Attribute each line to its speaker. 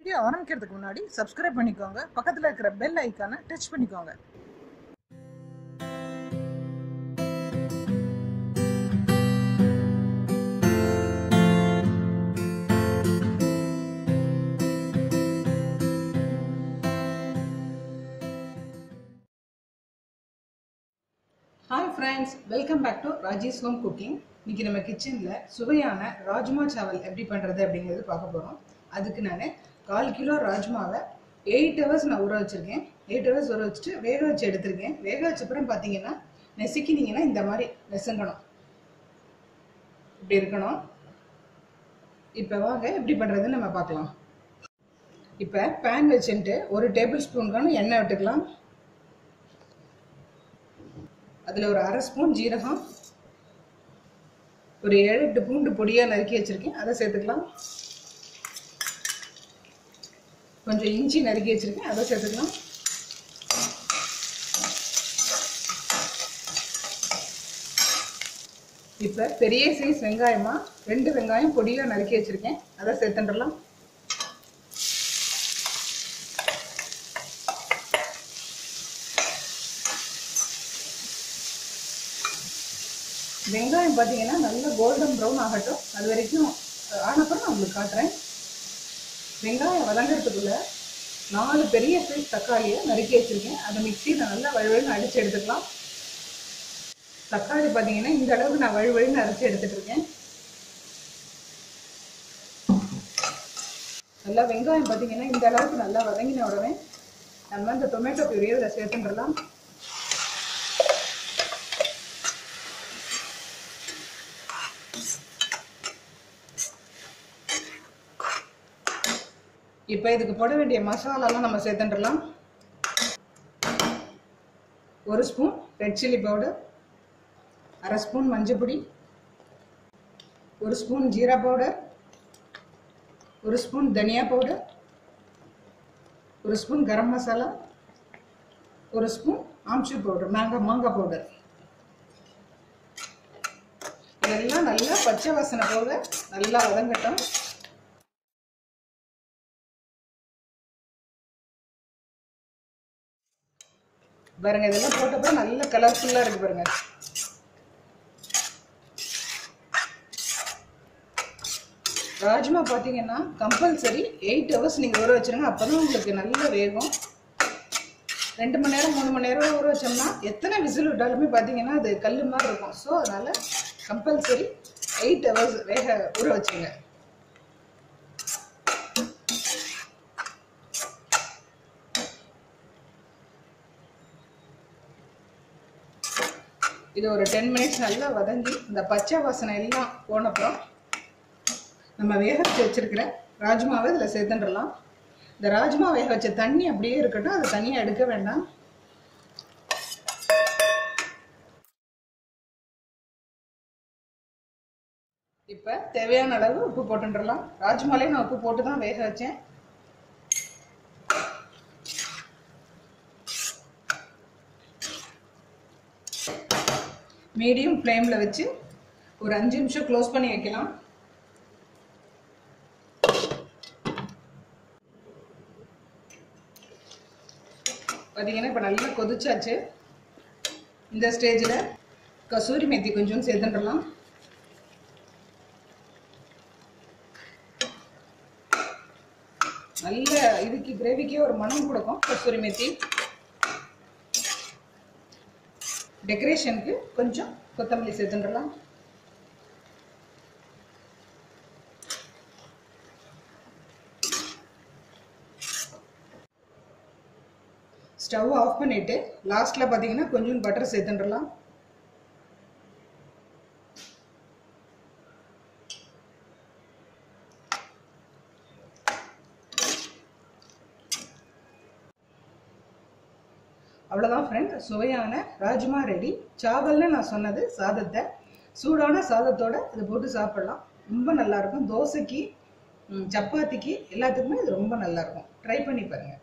Speaker 1: Video ஆரம்பிக்கிறதுக்கு முன்னாடி subscribe பண்ணிக்கோங்க, பக்கத்துல இருக்கிற பெல் ஐகானை டச் பண்ணிக்கோங்க. Hi friends, welcome back to Raji's home cooking. இன்னைக்கு நம்ம கிச்சனில் சுவையான ராஜ்மா சாவல் எப்படி பண்ணுறது அப்படிங்கிறது பார்க்க போகிறோம். அதுக்கு நான் 1/4 கிலோ ராஜ்மாவை 8 ஹவர்ஸ் நான் ஊற வச்சுருக்கேன். 8 ஹவர்ஸ் ஊற வச்சுட்டு வேக வச்சு எடுத்திருக்கேன். வேக வச்சப்புறம் பார்த்தீங்கன்னா நெசுக்கினீங்கன்னா இந்த மாதிரி நெசுங்கணும், இப்படி இருக்கணும். இப்போ வாங்க எப்படி பண்ணுறதுன்னு நம்ம பார்க்கலாம். இப்போ பேன் வச்சுட்டு 1 டேபிள் ஸ்பூனுக்கான எண்ணெய் விட்டுக்கலாம். அதில் ஒரு 1/2 ஸ்பூன் ஜீரகம், ஒரு 7-8 பூண்டு பொடியாக நறுக்கி வச்சுருக்கேன், அதை சேர்த்துக்கலாம். கொஞ்சம் இஞ்சி நறுக்கி வச்சுருக்கேன், அதை சேர்த்துக்கலாம். இப்போ பெரிய சைஸ் வெங்காயமாக 2 வெங்காயம் பொடியாக நறுக்கி வச்சுருக்கேன், அதை சேர்த்துடலாம். வெங்காயம் பார்த்தீங்கன்னா நல்லா கோல்டன் ப்ரௌன் ஆகட்டும், அது வரைக்கும் ஆனப்புறம் நான் உங்களுக்கு காட்டுறேன். வெங்காயம் வதங்கிறதுக்குள்ள 4 பெரிய சைஸ் தக்காளியை நறுக்கி வச்சுருக்கேன், அதை மிக்சியில் நல்லா வழுவழுன்னு அடித்து எடுத்துக்கலாம். தக்காளி பார்த்தீங்கன்னா இந்த அளவுக்கு நான் வழுவழுன்னு அரைச்சி எடுத்துகிட்டு இருக்கேன். நல்லா வெங்காயம் பார்த்தீங்கன்னா இந்த அளவுக்கு நல்லா வதங்கின உடனே நம்ம இந்த டொமேட்டோ பியூரியை இதில் சேர்த்துடலாம். இப்போ இதுக்கு போட வேண்டிய மசாலாலாம் நம்ம சேர்த்துடலாம். 1 spoon red chilli powder, 1/2 spoon மஞ்சள் பொடி, 1 spoon jeera powder, 1 spoon dhania powder, 1 spoon garam masala, 1 spoon amchur powder, மாங்காய் பவுடர். இதெல்லாம் நல்லா பச்சை வாசனை போக நல்லா வதங்கட்டும். பாருங்க, இதெல்லாம் போட்டப்பறம் நல்ல கலர்ஃபுல்லா இருக்கு பாருங்க. ராஜ்மா பார்த்தீங்கன்னா கம்பல்சரி 8 ஹவர்ஸ் நீங்கள் ஊற வச்சுருங்க, அப்போதான் உங்களுக்கு நல்ல வேகும். 2 மணி நேரம் 3 மணி நேரம் ஊற வச்சோம்னா எத்தனை விசில் விட்டாலுமே பார்த்தீங்கன்னா அது கல் மாதிரி இருக்கும். ஸோ அதனால கம்பல்சரி 8 ஹவர்ஸ் ஊற வச்சுருங்க. இது ஒரு 10 மினிட்ஸ் நல்லா வதங்கி இந்த பச்சை வாசனை எல்லாம் போனப்புறம் நம்ம வேக வச்சிருக்கிற ராஜ்மாவை இதில் சேர்த்துடலாம். இந்த ராஜ்மா வேக வச்ச தண்ணி அப்படியே இருக்கட்டும், அது தனியாக எடுக்க வேண்டாம். இப்போ தேவையான அளவு உப்பு போட்டுடலாம். ராஜ்மாலே நான் உப்பு போட்டு தான் வேக வச்சேன். மீடியம் ஃப்ளேமில் வச்சு ஒரு 5 நிமிஷம் க்ளோஸ் பண்ணி வைக்கலாம். பார்த்தீங்கன்னா இப்போ நல்லா கொதிச்சாச்சு. இந்த ஸ்டேஜில் கசூரி மேத்தி கொஞ்சம் சேர்த்துடலாம். நல்ல இதுக்கு கிரேவிக்கே ஒரு மனம் கொடுக்கும் கசூரி மேத்தி. டெக்கரேஷனுக்கு கொஞ்சம் கொத்தமல்லி சேர்த்துடலாம். ஸ்டவ் ஆஃப் பண்ணிட்டு லாஸ்ட்ல பார்த்தீங்கன்னா கொஞ்சம் பட்டர் சேர்த்துடலாம். அவ்வளோதான் ஃப்ரெண்ட், சுவையான ராஜ்மா ரெடி. சாவல்னு நான் சொன்னது சாதத்தை, சூடான சாதத்தோட இதை போட்டு சாப்பிடலாம். ரொம்ப நல்லாயிருக்கும். தோசைக்கு, சப்பாத்திக்கு எல்லாத்துக்குமே இது ரொம்ப நல்லாயிருக்கும். ட்ரை பண்ணி பாருங்கள்.